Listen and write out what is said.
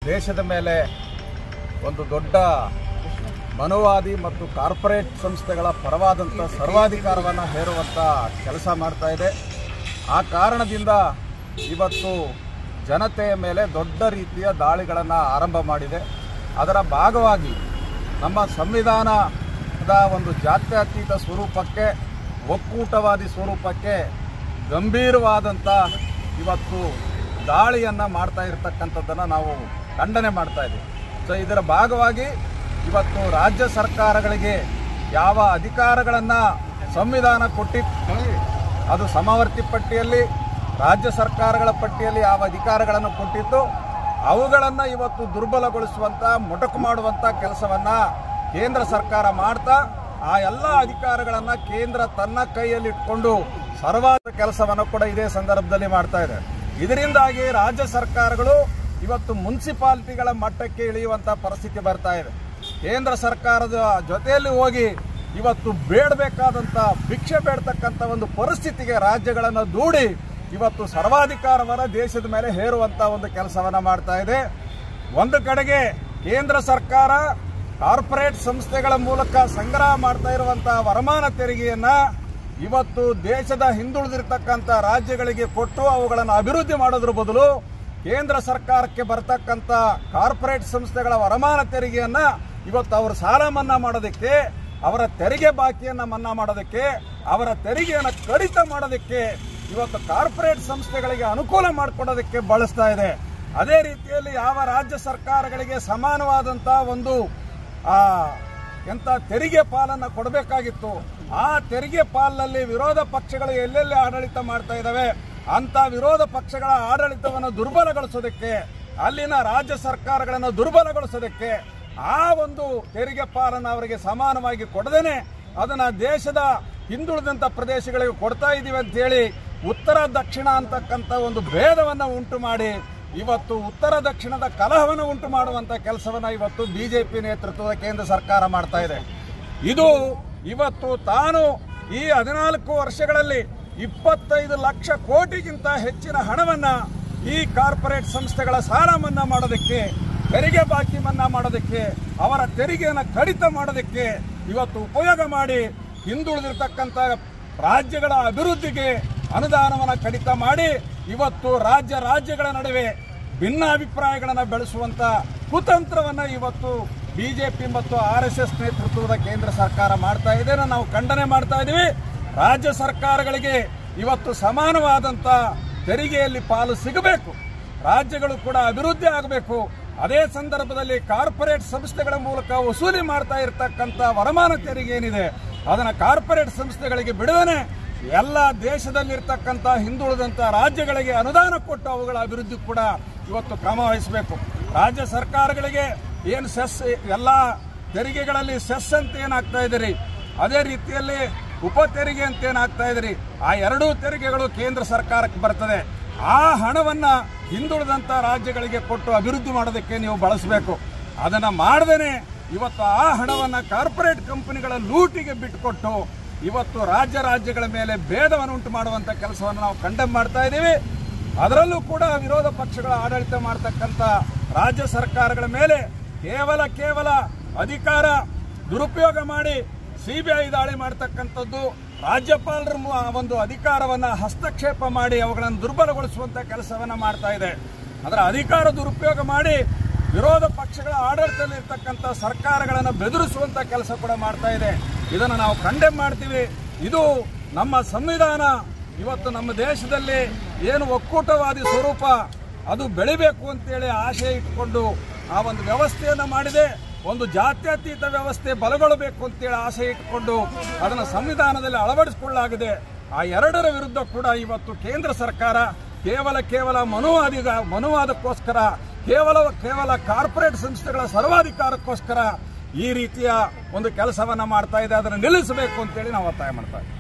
ದೇಶದ ಮೇಲೆ ಒಂದು ದೊಡ್ಡ ಮನುವಾದಿ ಮತ್ತು ಕಾರ್ಪೊರೇಟ್ ಸಂಸ್ಥೆಗಳ ಪರವಾದಂಥ ಸರ್ವಾಧಿಕಾರವನ್ನು ಹೇರುವಂಥ ಕೆಲಸ ಮಾಡ್ತಾ ಇದೆ. ಆ ಕಾರಣದಿಂದ ಇವತ್ತು ಜನತೆಯ ಮೇಲೆ ದೊಡ್ಡ ರೀತಿಯ ದಾಳಿಗಳನ್ನು ಆರಂಭ ಮಾಡಿದೆ. ಅದರ ಭಾಗವಾಗಿ ನಮ್ಮ ಸಂವಿಧಾನದ ಒಂದು ಜಾತ್ಯತೀತ ಸ್ವರೂಪಕ್ಕೆ, ಒಕ್ಕೂಟವಾದಿ ಸ್ವರೂಪಕ್ಕೆ ಗಂಭೀರವಾದಂಥ ಇವತ್ತು ದಾಳಿಯನ್ನು ಮಾಡ್ತಾ ಇರತಕ್ಕಂಥದ್ದನ್ನು ನಾವು ಖಂಡನೆ ಮಾಡ್ತಾ ಇದ್ದೀವಿ. ಸೊ ಇದರ ಭಾಗವಾಗಿ ಇವತ್ತು ರಾಜ್ಯ ಸರ್ಕಾರಗಳಿಗೆ ಯಾವ ಅಧಿಕಾರಗಳನ್ನು ಸಂವಿಧಾನ ಕೊಟ್ಟಿತ್ತು, ಅದು ಸಮವರ್ತಿ ಪಟ್ಟಿಯಲ್ಲಿ ರಾಜ್ಯ ಸರ್ಕಾರಗಳ ಪಟ್ಟಿಯಲ್ಲಿ ಯಾವ ಅಧಿಕಾರಗಳನ್ನು ಕೊಟ್ಟಿತ್ತು ಅವುಗಳನ್ನು ಇವತ್ತು ದುರ್ಬಲಗೊಳಿಸುವಂಥ, ಮೊಟಕು ಮಾಡುವಂಥ ಕೆಲಸವನ್ನು ಕೇಂದ್ರ ಸರ್ಕಾರ ಮಾಡ್ತಾ ಆ ಎಲ್ಲ ಅಧಿಕಾರಗಳನ್ನು ಕೇಂದ್ರ ತನ್ನ ಕೈಯಲ್ಲಿಟ್ಕೊಂಡು ಸರ್ವಾದ ಕೆಲಸವನ್ನು ಕೂಡ ಇದೇ ಸಂದರ್ಭದಲ್ಲಿ ಮಾಡ್ತಾ ಇದೆ. ಇದರಿಂದಾಗಿ ರಾಜ್ಯ ಸರ್ಕಾರಗಳು ಇವತ್ತು ಮುನ್ಸಿಪಾಲಿಟಿಗಳ ಮಟ್ಟಕ್ಕೆ ಇಳಿಯುವಂಥ ಪರಿಸ್ಥಿತಿ ಬರ್ತಾ ಇದೆ. ಕೇಂದ್ರ ಸರ್ಕಾರದ ಜೊತೆಯಲ್ಲಿ ಹೋಗಿ ಇವತ್ತು ಬೇಡಬೇಕಾದಂಥ ಭಿಕ್ಷೆ ಬೇಡ್ತಕ್ಕಂಥ ಒಂದು ಪರಿಸ್ಥಿತಿಗೆ ರಾಜ್ಯಗಳನ್ನು ದೂಡಿ ಇವತ್ತು ಸರ್ವಾಧಿಕಾರವನ್ನು ದೇಶದ ಮೇಲೆ ಹೇರುವಂಥ ಒಂದು ಕೆಲಸವನ್ನು ಮಾಡ್ತಾ ಇದೆ. ಒಂದು ಕಡೆಗೆ ಕೇಂದ್ರ ಸರ್ಕಾರ ಕಾರ್ಪೊರೇಟ್ ಸಂಸ್ಥೆಗಳ ಮೂಲಕ ಸಂಗ್ರಹ ಮಾಡ್ತಾ ಇರುವಂಥ ವರಮಾನ ತೆರಿಗೆಯನ್ನು ಇವತ್ತು ದೇಶದ ಹಿಂದುಳಿದಿರ್ತಕ್ಕಂಥ ರಾಜ್ಯಗಳಿಗೆ ಕೊಟ್ಟು ಅವುಗಳನ್ನು ಅಭಿವೃದ್ಧಿ ಮಾಡೋದ್ರ ಬದಲು ಕೇಂದ್ರ ಸರ್ಕಾರಕ್ಕೆ ಬರ್ತಕ್ಕಂಥ ಕಾರ್ಪೊರೇಟ್ ಸಂಸ್ಥೆಗಳ ವರಮಾನ ತೆರಿಗೆಯನ್ನು ಇವತ್ತು ಅವರು ಸಾಲ ಮನ್ನಾ ಮಾಡೋದಕ್ಕೆ, ಅವರ ತೆರಿಗೆ ಬಾಕಿಯನ್ನು ಮನ್ನಾ ಮಾಡೋದಕ್ಕೆ, ಅವರ ತೆರಿಗೆಯನ್ನು ಕಡಿತ ಮಾಡೋದಕ್ಕೆ, ಇವತ್ತು ಕಾರ್ಪೊರೇಟ್ ಸಂಸ್ಥೆಗಳಿಗೆ ಅನುಕೂಲ ಮಾಡಿಕೊಡೋದಕ್ಕೆ ಬಳಸ್ತಾ ಇದೆ. ಅದೇ ರೀತಿಯಲ್ಲಿ ಯಾವ ರಾಜ್ಯ ಸರ್ಕಾರಗಳಿಗೆ ಸಮಾನವಾದಂಥ ಒಂದು ತೆರಿಗೆ ಪಾಲನ್ನು ಕೊಡಬೇಕಾಗಿತ್ತು, ಆ ತೆರಿಗೆ ಪಾಲಿನಲ್ಲಿ ವಿರೋಧ ಪಕ್ಷಗಳು ಎಲ್ಲೆಲ್ಲಿ ಆಡಳಿತ ಮಾಡ್ತಾ ಇದ್ದಾವೆ ಅಂತ ವಿರೋಧ ಪಕ್ಷಗಳ ಆಡಳಿತವನ್ನು ದುರ್ಬಲಗೊಳಿಸೋದಕ್ಕೆ, ಅಲ್ಲಿನ ರಾಜ್ಯ ಸರ್ಕಾರಗಳನ್ನು ದುರ್ಬಲಗೊಳಿಸೋದಕ್ಕೆ ಆ ಒಂದು ತೆರಿಗೆ ಪಾಲನ್ನು ಅವರಿಗೆ ಸಮಾನವಾಗಿ ಕೊಡದೇನೆ ಅದನ್ನು ದೇಶದ ಹಿಂದುಳಿದಂಥ ಪ್ರದೇಶಗಳಿಗೆ ಕೊಡ್ತಾ ಇದ್ದೀವಿ ಅಂತ ಹೇಳಿ ಉತ್ತರ ದಕ್ಷಿಣ ಅಂತಕ್ಕಂಥ ಒಂದು ಭೇದವನ್ನು ಉಂಟು ಮಾಡಿ ಇವತ್ತು ಉತ್ತರ ದಕ್ಷಿಣದ ಕಲಹವನ್ನು ಉಂಟು ಮಾಡುವಂಥ ಕೆಲಸವನ್ನು ಇವತ್ತು ಬಿಜೆಪಿ ನೇತೃತ್ವದ ಕೇಂದ್ರ ಸರ್ಕಾರ ಮಾಡ್ತಾ ಇದೆ. ಇದು ಇವತ್ತು ತಾನು ಈ 14 ವರ್ಷಗಳಲ್ಲಿ 25 ಲಕ್ಷ ಕೋಟಿಗಿಂತ ಹೆಚ್ಚಿನ ಹಣವನ್ನು ಈ ಕಾರ್ಪೊರೇಟ್ ಸಂಸ್ಥೆಗಳ ಸಾಲ ಮನ್ನಾ ಮಾಡೋದಕ್ಕೆ, ತೆರಿಗೆ ಬಾಕಿ ಮನ್ನಾ ಮಾಡೋದಕ್ಕೆ, ಅವರ ತೆರಿಗೆಯನ್ನು ಕಡಿತ ಮಾಡೋದಕ್ಕೆ ಇವತ್ತು ಉಪಯೋಗ ಮಾಡಿ ಹಿಂದುಳಿದಿರ್ತಕ್ಕಂಥ ರಾಜ್ಯಗಳ ಅಭಿವೃದ್ಧಿಗೆ ಅನುದಾನವನ್ನು ಕಡಿತ ಮಾಡಿ ಇವತ್ತು ರಾಜ್ಯಗಳ ನಡುವೆ ಭಿನ್ನಾಭಿಪ್ರಾಯಗಳನ್ನು ಬೆಳೆಸುವಂಥ ಕುತಂತ್ರವನ್ನು ಇವತ್ತು ಬಿಜೆಪಿ ಮತ್ತು RSS ನೇತೃತ್ವದ ಕೇಂದ್ರ ಸರ್ಕಾರ ಮಾಡ್ತಾ ಇದೆ. ನಾವು ಖಂಡನೆ ಮಾಡ್ತಾ ಇದ್ದೀವಿ. ರಾಜ್ಯ ಸರ್ಕಾರಗಳಿಗೆ ಇವತ್ತು ಸಮಾನವಾದಂಥ ತೆರಿಗೆಯಲ್ಲಿ ಪಾಲು ಸಿಗಬೇಕು, ರಾಜ್ಯಗಳು ಕೂಡ ಅಭಿವೃದ್ಧಿ ಆಗಬೇಕು. ಅದೇ ಸಂದರ್ಭದಲ್ಲಿ ಕಾರ್ಪೊರೇಟ್ ಸಂಸ್ಥೆಗಳ ಮೂಲಕ ವಸೂಲಿ ಮಾಡ್ತಾ ಇರತಕ್ಕಂಥ ವರಮಾನ ತೆರಿಗೆ ಏನಿದೆ ಅದನ್ನು ಕಾರ್ಪೊರೇಟ್ ಸಂಸ್ಥೆಗಳಿಗೆ ಬಿಡದೇನೆ ಎಲ್ಲ ದೇಶದಲ್ಲಿರ್ತಕ್ಕಂಥ ಹಿಂದುಳಿದಂಥ ರಾಜ್ಯಗಳಿಗೆ ಅನುದಾನ ಕೊಟ್ಟು ಅವುಗಳ ಅಭಿವೃದ್ಧಿ ಕೂಡ ಇವತ್ತು ಕ್ರಮ ವಹಿಸಬೇಕು. ರಾಜ್ಯ ಸರ್ಕಾರಗಳಿಗೆ ಏನು ಸೆಸ್, ಎಲ್ಲ ತೆರಿಗೆಗಳಲ್ಲಿ ಸೆಸ್ ಅಂತ ಏನಾಗ್ತಾ ಇದ್ದೀರಿ, ಅದೇ ರೀತಿಯಲ್ಲಿ ಉಪ ತೆರಿಗೆ ಅಂತ ಏನಾಗ್ತಾ ಇದ್ದೀರಿ, ಆ ಎರಡೂ ತೆರಿಗೆಗಳು ಕೇಂದ್ರ ಸರ್ಕಾರಕ್ಕೆ ಬರ್ತದೆ. ಆ ಹಣವನ್ನು ಹಿಂದುಳಿದಂಥ ರಾಜ್ಯಗಳಿಗೆ ಕೊಟ್ಟು ಅಭಿವೃದ್ಧಿ ಮಾಡೋದಕ್ಕೆ ನೀವು ಬಳಸಬೇಕು. ಅದನ್ನು ಮಾಡದೇನೆ ಇವತ್ತು ಆ ಹಣವನ್ನು ಕಾರ್ಪೊರೇಟ್ ಕಂಪನಿಗಳ ಲೂಟಿಗೆ ಬಿಟ್ಟುಕೊಟ್ಟು ಇವತ್ತು ರಾಜ್ಯಗಳ ಮೇಲೆ ಭೇದವನ್ನು ಉಂಟು ಮಾಡುವಂಥ ಕೆಲಸವನ್ನು ನಾವು ಕಂಡೆಮ್ ಮಾಡ್ತಾ ಇದ್ದೀವಿ. ಅದರಲ್ಲೂ ಕೂಡ ವಿರೋಧ ಪಕ್ಷಗಳ ಆಡಳಿತ ಮಾಡ್ತಕ್ಕಂಥ ರಾಜ್ಯ ಸರ್ಕಾರಗಳ ಮೇಲೆ ಕೇವಲ ಅಧಿಕಾರ ದುರುಪಯೋಗ ಮಾಡಿ CBI ದಾಳಿ ಮಾಡ್ತಕ್ಕಂಥದ್ದು, ರಾಜ್ಯಪಾಲರ ಒಂದು ಅಧಿಕಾರವನ್ನು ಹಸ್ತಕ್ಷೇಪ ಮಾಡಿ ಅವುಗಳನ್ನು ದುರ್ಬಲಗೊಳಿಸುವಂಥ ಕೆಲಸವನ್ನು ಮಾಡ್ತಾ ಇದೆ. ಅದರ ಅಧಿಕಾರ ದುರುಪಯೋಗ ಮಾಡಿ ವಿರೋಧ ಪಕ್ಷಗಳ ಆಡಳಿತದಲ್ಲಿರ್ತಕ್ಕಂಥ ಸರ್ಕಾರಗಳನ್ನು ಬೆದರಿಸುವಂಥ ಕೆಲಸ ಕೂಡ ಮಾಡ್ತಾ ಇದೆ. ಇದನ್ನು ನಾವು ಕಂಡೆಮ್ ಮಾಡ್ತೀವಿ. ಇದು ನಮ್ಮ ಸಂವಿಧಾನ ಇವತ್ತು ನಮ್ಮ ದೇಶದಲ್ಲಿ ಏನು ಒಕ್ಕೂಟವಾದಿ ಸ್ವರೂಪ ಅದು ಬೆಳಿಬೇಕು ಅಂತೇಳಿ ಆಶಯ ಇಟ್ಟುಕೊಂಡು ಆ ಒಂದು ವ್ಯವಸ್ಥೆಯನ್ನು ಮಾಡಿದೆ. ಒಂದು ಜಾತ್ಯತೀತ ವ್ಯವಸ್ಥೆ ಬಲಗೊಳ್ಳಬೇಕು ಅಂತೇಳಿ ಆಸೆ ಇಟ್ಟುಕೊಂಡು ಅದನ್ನು ಸಂವಿಧಾನದಲ್ಲಿ ಅಳವಡಿಸಿಕೊಳ್ಳಲಾಗಿದೆ. ಆ ಎರಡರ ವಿರುದ್ಧ ಕೂಡ ಇವತ್ತು ಕೇಂದ್ರ ಸರ್ಕಾರ ಕೇವಲ ಮನುವಾದಕ್ಕೋಸ್ಕರ, ಕೇವಲ ಕಾರ್ಪೊರೇಟ್ ಸಂಸ್ಥೆಗಳ ಸರ್ವಾಧಿಕಾರಕ್ಕೋಸ್ಕರ ಈ ರೀತಿಯ ಒಂದು ಕೆಲಸವನ್ನ ಮಾಡ್ತಾ ಇದೆ. ಅದನ್ನು ನಿಲ್ಲಿಸಬೇಕು ಅಂತೇಳಿ ನಾವು ಒತ್ತಾಯ ಮಾಡ್ತಾ ಇದ್ದೀವಿ.